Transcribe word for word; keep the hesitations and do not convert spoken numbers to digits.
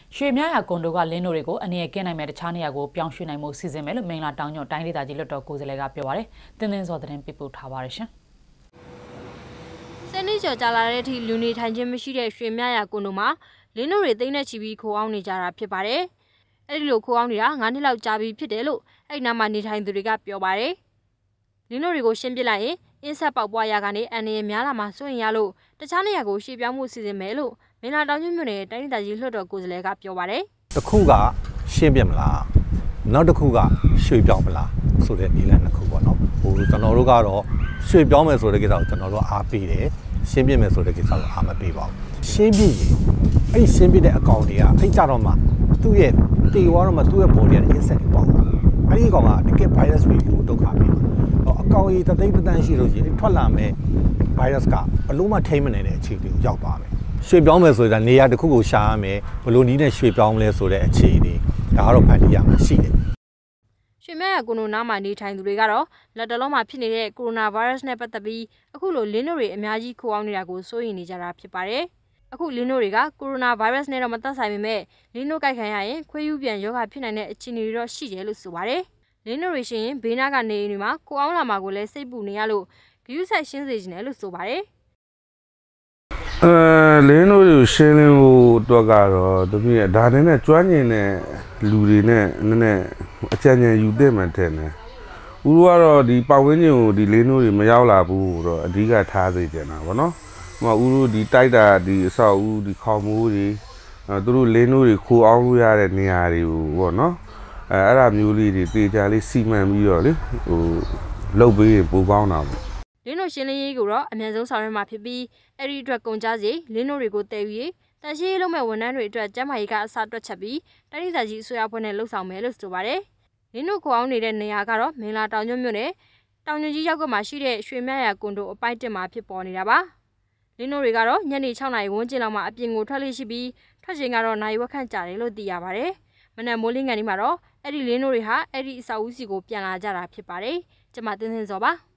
ရွှေမြရကွန်ဒိုကလင်းတို့တွေကိုအနေနဲ့ကင်းနိုင်မဲ့တခြားနေရာကိုပြောင်းရွှေ့နိုင်မှုစီစဉ်မယ်လို့မင်္ဂလာတောင်ညွန့်တိုင်းဒေသကြီးလွှတ်တော်ကိုယ်စားလှယ်ကပြောပါတယ်။တင်းတင်းစောသတင်းပြပို့ထားပါရရှင်။စနေကျော်ကြာလာတဲ့အထိလူနေထိုင်ခြင်းမရှိတဲ့ရွှေမြရကွန်ဒိုမှာလင်းတို့တွေသိမ်းတဲ့ချီပြီးခိုးအောင်နေကြတာဖြစ်ပါတယ်။အဲ့ဒီလိုခိုးအောင်နေတာငါးနှစ်လောက်ကြာပြီဖြစ်တယ်လို့အဲ့နားမှာနေထိုင်သူတွေကပြောပါတယ်။လင်းတို့တွေကိုရှင်းပြလိုက်ရင်အင်းဆက်ပေါက်ပွားရာကနေအန်ရများလာမှစိုးရင်ရလို့တခြားနေရာကိုရှေ့ပြောင်းမှုစီစဉ်မယ်လို့မင်္ဂလာတောင်ညွန့်မြို့နယ်တိုင်းဒေသကြီးလွှတ်တော်ကိုယ်စားလှယ်ကပြောပါတယ်။တစ်ခုကရှင်းပြမလားနောက်တစ်ခုကရွှေပြောင်းမလားဆိုတဲ့နည်းလမ်းတစ်ခုပေါ့နော်ဟိုကျွန်တော်တို့ကတော့ရွှေပြောင်းမယ်ဆိုတဲ့ကိစ္စကိုကျွန်တော်တို့အားပေးတယ်ရှင်းပြမယ်ဆိုတဲ့ကိစ္စကိုအားမပေးပါဘူးရှင်းပြရင်အဲ့ရှင်းပြတဲ့အကောင့်တွေကအဲ့ကြတော့မှသူ့ရဲ့တေဝါတော့မှသူ့ရဲ့ body ရဲ့ insect ပေါ့အဲ့ဒီကောင်ကတကယ် virus တွေလို့ဒုက္ခပေးအကောင်ကြီးတသိန်းတန်းရှိလို့ရှိရင်ထွက်လာမယ် virus ကဘလို့မှထိမ့်မနေတဲ့အခြေအနေကိုရောက်ပါမယ်ရွှေပြောင်းမယ်ဆိုတာနေရာတစ်ခုကိုရှာရမယ်ဘလို့နည်းနဲ့ရွှေပြောင်းမလဲဆိုတဲ့အခြေအနေဒါကတော့ဖန်တီးရမှာရှိတယ်ရွှေမြရကွန်ဒိုနားမှာနေထိုင်သူတွေကတော့လက်တလုံးမှာဖြစ်နေတဲ့ကိုရိုနာဗိုင်းရပ်စ်နဲ့ပတ်သက်ပြီးအခုလိုလင်းတို့တွေအများကြီးခိုးအောင်နေတာကိုစိုးရိမ်နေကြတာဖြစ်ပါတယ်အခုလင်းတို့တွေကကိုရိုနာဗိုင်းရပ်စ်နဲ့တော့မသက်ဆိုင်ပေမဲ့လင်းတို့ကြိုက်ခံရရင်ခွေးယူပြန်ရောဂါဖြစ်နိုင်တဲ့အခြေအနေတွေတော့ရှိတယ်လို့ဆိုပါတယ်လင်းတို့တွေရှင်ဘေးနားကနေအိမ်တွေမှာခိုးအောင်လာမှာကိုလည်းစိတ်ပူနေရလို့ဂရုစိုက်ရှင်းစေချင်တယ်လို့ဆိုပါတယ်အဲလင်းတို့ကိုရှင်းလင်းဖို့အတွက်ကတော့တပြည့်ဒါနဲ့ကျွမ်းကျင်တဲ့လူတွေနဲ့နည်းနည်းအကြံဉာဏ်ယူသင့်မှထင်တယ်။ဦးတို့ကတော့ဒီပတ်ဝန်းကျင်ကိုဒီလင်းတို့တွေမရောက်လာဘူးတော့အဓိကထားစေချင်တာဗောနော်။ဟိုဦးတို့ဒီတိုက်တာဒီအဆောက်အဦဒီခေါင်မိုးတွေအဲသူတို့လင်းတို့တွေခိုးအောင်လို့ရတဲ့နေရာတွေကိုဗောနော်။အဲအဲ့ဒါမျိုးလေးတွေတေချာလေးစီမံပြီးတော့လေဟိုလှုပ်ပေးရင်ပိုကောင်းတာပေါ့လင်းတို့ရှင်းလင်းရေးကိုတော့အမြန်ဆုံးဆောင်ရွက်မှာဖြစ်ပြီးအဲ့ဒီအတွက်ကုန်ကြစီလင်းတို့တွေကိုတည်ပြီးတန်ရှင်းရေးလုပ်မဲ့ဝန်ထမ်းတွေအတွက်ကျန်းမာရေးကအစတွက်ချက်ပြီးတိုင်းဒေသကြီးအစိုးရဖွဲ့နဲ့လှုပ်ဆောင်မယ်လို့ဆိုပါတယ်။လင်းတို့ကိုအောင်နေတဲ့နေရာကတော့မင်္ဂလာတောင်ညွန့်မြို့နယ်တောင်ညွန့်ကြီးရောက်ကွက်မှာရှိတဲ့ရွှေမြရကွန်ဒိုအပိုက်တစ်မှာဖြစ်ပေါ်နေတာပါ။လင်းတို့တွေကတော့ညနေခြောက်နာရီဝန်းကျင်လောက်မှာအပြင်ကိုထွက်လို့ရှိပြီးထွက်ချိန်ကတော့နိုင်ဝက်ခန့်ကြာတယ်လို့သိရပါတယ်။မနက်မိုးလင်းကန်ဒီမှာတော့အဲ့ဒီလင်းတို့တွေဟာအဲ့ဒီအဆောက်အဦစီကိုပြန်လာကြတာဖြစ်ပါတယ်။ကျွန်မတင်းစင်စောပါ။